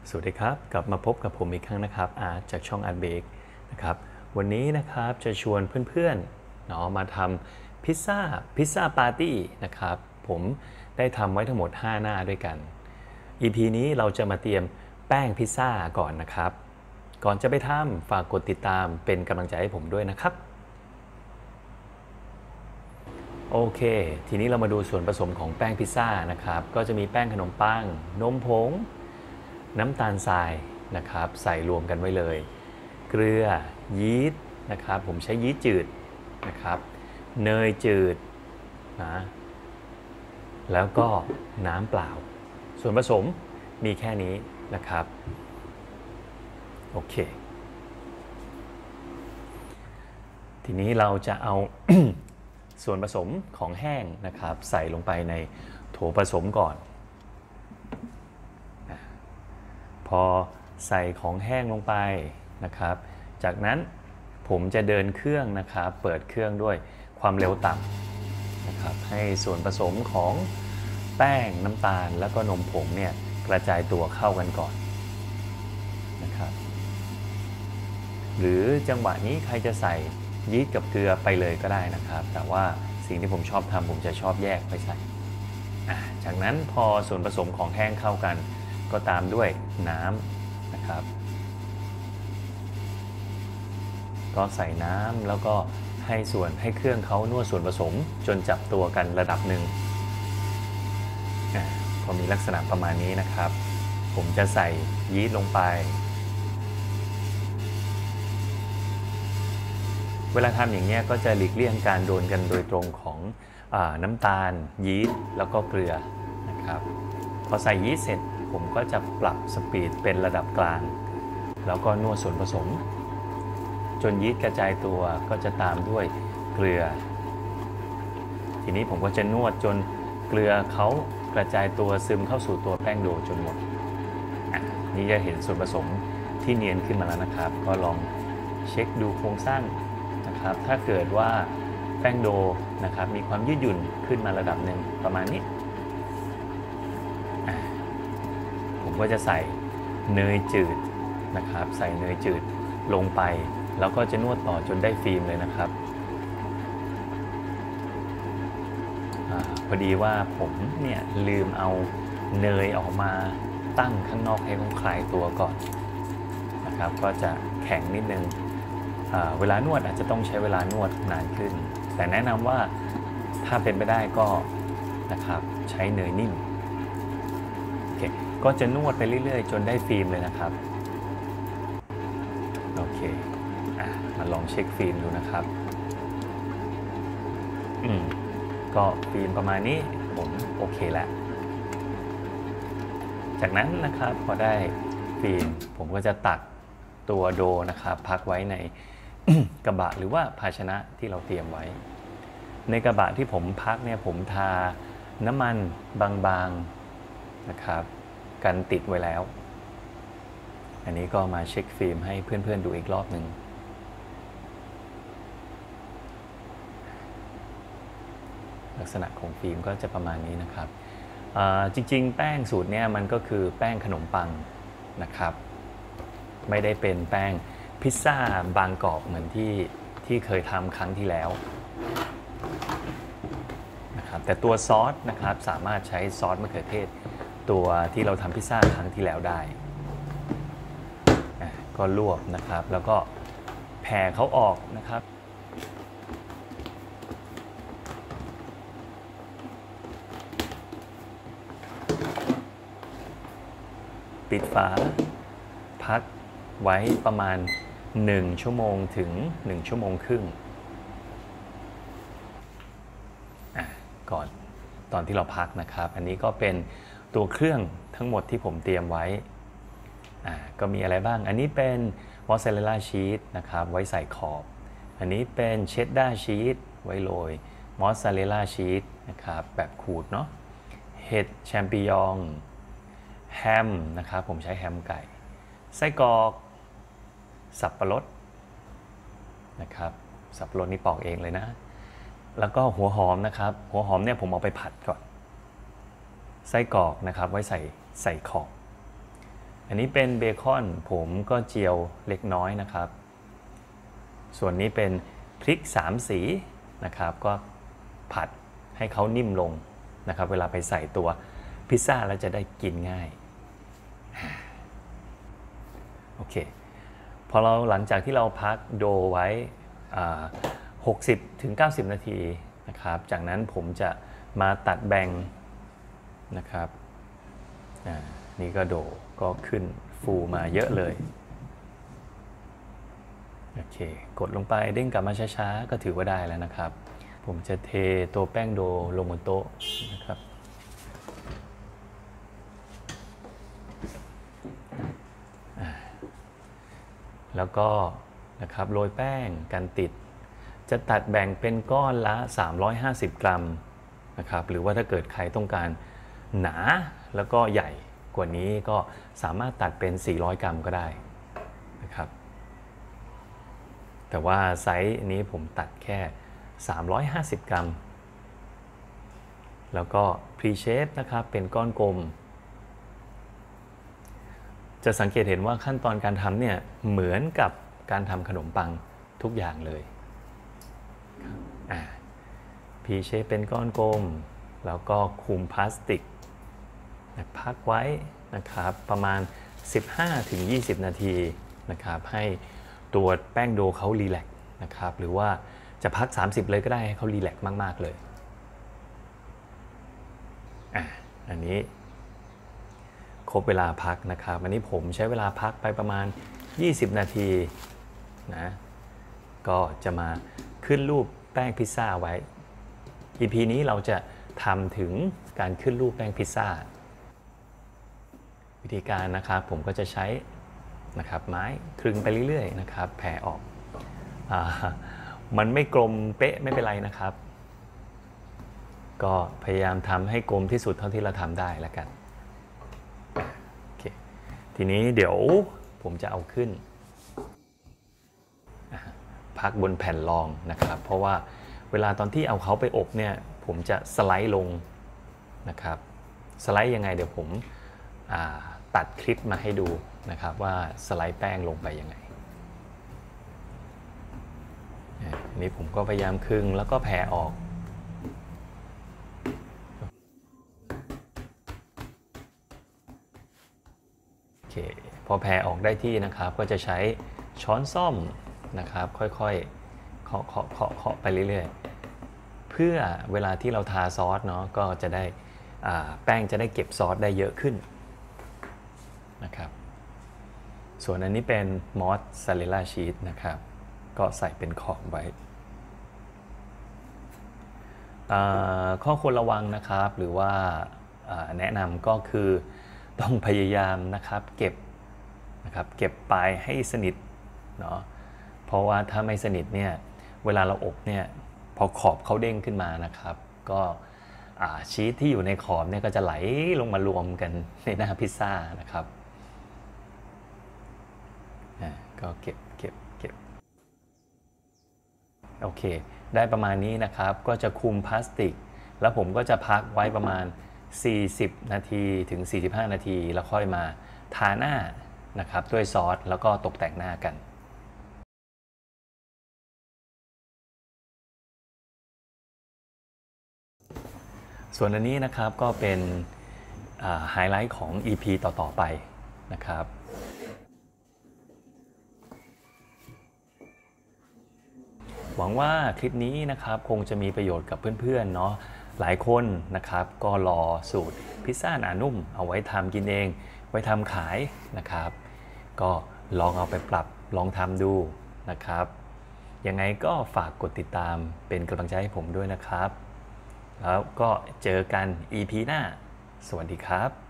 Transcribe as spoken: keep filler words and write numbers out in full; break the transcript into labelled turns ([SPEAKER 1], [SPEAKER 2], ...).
[SPEAKER 1] สวัสดีครับกลับมาพบกับผมอีกครั้งนะครับอาร์ตจากช่อง Art Bake นะครับวันนี้นะครับจะชวนเพื่อนๆเนาะมาทำพิซซ่าพิซซ่าปาร์ตี้นะครับผมได้ทำไว้ทั้งหมดห้าหน้าด้วยกัน อี พี นี้เราจะมาเตรียมแป้งพิซซ่าก่อนนะครับก่อนจะไปทำฝากกดติดตามเป็นกำลังใจให้ผมด้วยนะครับโอเคทีนี้เรามาดูส่วนผสมของแป้งพิซซ่านะครับก็จะมีแป้งขนมปังนมผงน้ำตาลทรายนะครับใส่รวมกันไว้เลยเกลือยีสต์นะครับผมใช้ยีสต์จืดนะครับเนยจืดนะแล้วก็น้ำเปล่าส่วนผสมมีแค่นี้นะครับโอเคทีนี้เราจะเอา ส่วนผสมของแห้งนะครับใส่ลงไปในโถผสมก่อนพอใส่ของแห้งลงไปนะครับจากนั้นผมจะเดินเครื่องนะครับเปิดเครื่องด้วยความเร็วต่ำนะครับให้ส่วนผสมของแป้งน้ำตาลแล้วก็นมผงเนี่ยกระจายตัวเข้ากันก่อนนะครับหรือจังหวะนี้ใครจะใส่ยีสต์กับเกลือไปเลยก็ได้นะครับแต่ว่าสิ่งที่ผมชอบทำผมจะชอบแยกไปใส่จากนั้นพอส่วนผสมของแห้งเข้ากันก็ตามด้วยน้ำนะครับก็ใส่น้ำแล้วก็ให้ส่วนให้เครื่องเขานวดส่วนผสมจนจับตัวกันระดับหนึ่งพอมีลักษณะประมาณนี้นะครับผมจะใส่ยีสต์ลงไปเวลาทำอย่างนี้ก็จะหลีกเลี่ยงการโดนกันโดยตรงของน้ำตาลยีสต์แล้วก็เกลือนะครับพอใส่ยีสต์เสร็จผมก็จะปรับสปีดเป็นระดับกลางแล้วก็นวดส่วนผสมจนยีสต์กระจายตัวก็จะตามด้วยเกลือทีนี้ผมก็จะนวดจนเกลือเขากระจายตัวซึมเข้าสู่ตัวแป้งโดจนหมดนี่จะเห็นส่วนผสมที่เนียนขึ้นมาแล้วนะครับก็ลองเช็คดูโครงสร้างนะครับถ้าเกิดว่าแป้งโดนะครับมีความยืดหยุ่นขึ้นมาระดับหนึ่งประมาณนี้ผมก็จะใส่เนยจืดนะครับใส่เนยจืดลงไปแล้วก็จะนวดต่อจนได้ฟิล์มเลยนะครับอาพอดีว่าผมเนี่ยลืมเอาเนยออกมาตั้งข้างนอกให้เขาคลายตัวก่อนนะครับก็จะแข็งนิดนึงเวลานวดอาจจะต้องใช้เวลานวดนานขึ้นแต่แนะนำว่าถ้าเป็นไปได้ก็นะครับใช้เนยนิ่มโอเคก็จะนวดไปเรื่อยๆจนได้ฟิล์มเลยนะครับโอเคอ่ะมาลองเช็คฟิล์มดูนะครับอืมก็ฟิล์มประมาณนี้ผมโอเคแล้วจากนั้นนะครับพอได้ฟิล์มผมก็จะตักตัวโดนะครับพักไว้ใน กระบะหรือว่าภาชนะที่เราเตรียมไว้ในกระบะที่ผมพักเนี่ยผมทาน้ำมันบางๆนะครับกันติดไว้แล้วอันนี้ก็มาเช็คฟิล์มให้เพื่อนๆดูอีกรอบหนึ่งลักษณะของฟิล์มก็จะประมาณนี้นะครับจริงๆแป้งสูตรเนี่ยมันก็คือแป้งขนมปังนะครับไม่ได้เป็นแป้งพิซซ่าบางกรอบเหมือนที่ที่เคยทำครั้งที่แล้วนะครับแต่ตัวซอสนะครับสามารถใช้ซอสมะเขือเทศตัวที่เราทำพิซซ่าครั้งที่แล้วได้ก็ลวกนะครับแล้วก็แผ่เขาออกนะครับปิดฝาพักไว้ประมาณหนึ่งชั่วโมงถึงหนึ่งชั่วโมงครึ่งก่อนตอนที่เราพักนะครับอันนี้ก็เป็นตัวเครื่องทั้งหมดที่ผมเตรียมไว้ก็มีอะไรบ้างอันนี้เป็นมอสซาเรลล่าชีสนะครับไว้ใส่ขอบอันนี้เป็นเชดดาร์ชีสไว้โรยมอสซาเรลล่าชีสนะครับแบบขูดเนาะเห็ดแชมปิญองแฮมนะครับผมใช้แฮมไก่ไส้กรอกสับปะรดนะครับสับปะรดนี่ปอกเองเลยนะแล้วก็หัวหอมนะครับหัวหอมเนี่ยผมเอาไปผัดก่อนไส้กรอกนะครับไว้ใส่ใส่ขอบอันนี้เป็นเบคอนผมก็เจียวเล็กน้อยนะครับส่วนนี้เป็นพริกสามสีนะครับก็ผัดให้เขานิ่มลงนะครับเวลาไปใส่ตัวพิซซ่าแล้วจะได้กินง่ายโอเคพอเราหลังจากที่เราพักโดไว้หกสิบถึงเก้าสิบนาทีนะครับจากนั้นผมจะมาตัดแบ่งนะครับนี่ก็โดก็ขึ้นฟูมาเยอะเลยโอเคกดลงไปเด้งกลับมาช้าๆก็ถือว่าได้แล้วนะครับผมจะเทตัวแป้งโดลงบนโต๊ะนะครับแล้วก็นะครับโรยแป้งกันติดจะตัดแบ่งเป็นก้อนละสามร้อยห้าสิบกรัมนะครับหรือว่าถ้าเกิดใครต้องการหนาแล้วก็ใหญ่กว่านี้ก็สามารถตัดเป็นสี่ร้อยกรัมก็ได้นะครับแต่ว่าไซส์นี้ผมตัดแค่สามร้อยห้าสิบกรัมแล้วก็พรีเชฟนะครับเป็นก้อนกลมจะสังเกตเห็นว่าขั้นตอนการทำเนี่ยเหมือนกับการทำขนมปังทุกอย่างเลยพรีเชฟเป็นก้อนกลมแล้วก็คลุมพลาสติกพักไว้นะครับประมาณ สิบห้าถึงยี่สิบ นาทีนะครับให้ตัวแป้งโดเขารีแลกซ์นะครับหรือว่าจะพักสามสิบเลยก็ได้ให้เขารีแลกซ์มากๆเลยอ่ะอันนี้ครบเวลาพักนะครับอันนี้ผมใช้เวลาพักไปประมาณยี่สิบนาทีนะก็จะมาขึ้นรูปแป้งพิซซ่าไว้ อี พี นี้เราจะทำถึงการขึ้นรูปแป้งพิซซ่าวิธีการนะครับผมก็จะใช้นะครับไม้คลึงไปเรื่อยๆนะครับแผ่ออกอ่ามันไม่กลมเป๊ะไม่เป็นไรนะครับก็พยายามทำให้กลมที่สุดเท่าที่เราทำได้แล้วกันโอเคทีนี้เดี๋ยวผมจะเอาขึ้นพักบนแผ่นรองนะครับเพราะว่าเวลาตอนที่เอาเขาไปอบเนี่ยผมจะสไลด์ลงนะครับสไลด์ยังไงเดี๋ยวผมตัดคลิปมาให้ดูนะครับว่าสไลด์แป้งลงไปยังไงอันนี้ผมก็พยายามคลึงแล้วก็แผ่ออกโอเคพอแผ่ออกได้ที่นะครับก็จะใช้ช้อนส้อมนะครับค่อยๆเคาะเคาะเคาะเคาะไปเรื่อยๆเพื่อเวลาที่เราทาซอสเนาะก็จะได้แป้งจะได้เก็บซอสได้เยอะขึ้นนะครับส่วนอันนี้เป็นมอสซาเรลล่าชีสนะครับก็ใส่เป็นขอบไว้ข้อควรระวังนะครับหรือว่าแนะนำก็คือต้องพยายามนะครับเก็บนะครับเก็บปลายให้สนิทเนาะเพราะว่าถ้าไม่สนิทเนี่ยเวลาเราอบเนี่ยพอขอบเขาเด้งขึ้นมานะครับก็ชีสที่อยู่ในขอบเนี่ยก็จะไหลลงมารวมกันในหน้าพิซซ่านะครับก็เก็บเก็บเก็บโอเคได้ประมาณนี้นะครับก็จะคลุมพลาสติกแล้วผมก็จะพักไว้ประมาณสี่สิบนาทีถึงสี่สิบห้านาทีแล้วค่อยมาทาหน้านะครับด้วยซอสแล้วก็ตกแต่งหน้ากันส่วนอันนี้นะครับก็เป็นไฮไลท์ของ อี พี ต่อๆไปนะครับหวังว่าคลิปนี้นะครับคงจะมีประโยชน์กับเพื่อนๆเนาะหลายคนนะครับก็รอสูตรพิซซ่าหนานุ่มเอาไว้ทำกินเองไว้ทำขายนะครับก็ลองเอาไปปรับลองทำดูนะครับยังไงก็ฝากกดติดตามเป็นกำลังใจให้ผมด้วยนะครับแล้วก็เจอกัน อี พี หน้าสวัสดีครับ